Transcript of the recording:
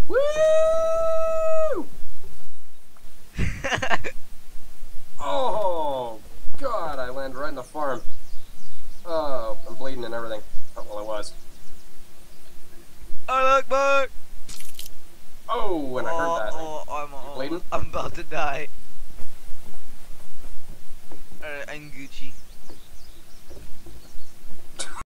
Woo! Oh, God, I landed right in the farm. Oh, I'm bleeding and everything. Oh, well, I was. Oh, look, boy! Oh, and I heard that. I'm bleeding? I'm about to die. Alright, I'm Gucci.